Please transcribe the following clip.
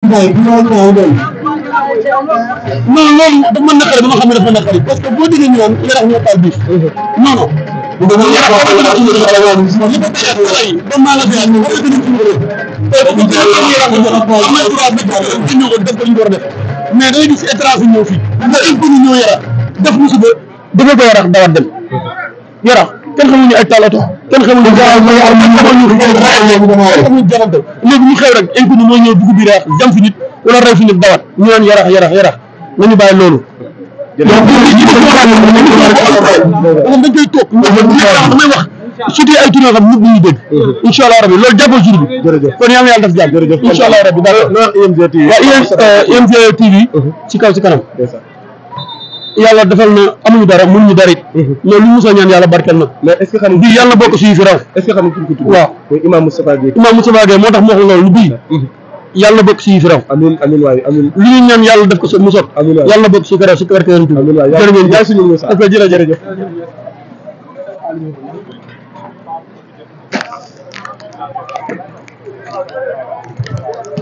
non loolu dafa mën naqari ba nga xam ne dafa naqari parce que boo déggee ñu naan yarax ñoo taal biif non non ba maa la fi ñu war a gën a def mais day gis étranger ñëw fii nga inconnu ñëw yarax def musiba dafa ko yarax dawat dem yarax kenn xamuñu ay taal oto kenn xamuñu jarante léegi ñu xew rek inconnu mooy ñëw dugub bi raax jam fi nit wala rey fi nit dawat ñu naan yarax nañu bàyyi loolu dañ koy toog damay wax surtout ay tournée xam nit ñi dégg incha allah rabbi loolu jàppal jour bi kon yàlla yàlla def jàmm incha allah rabbi waaw IMG TV ci kaw ci kanam yàlla defal na amuñu dara mënuñu dara it mais lu mu sa ñaan yàlla barkeel na mais est-ce que xam bii yàlla bokk suñu fi raw est-ce que xam nga ko tudd waaw mooy Imam Moustapha Gueye moo tax mu wax loolu lu bii yàlla bokk suñu fi raw amiin amiin waay amiin lu ñu ñaan yàlla def ko mu sot yàlla bokk suñu fi raw si barke yonent bi jërëjëf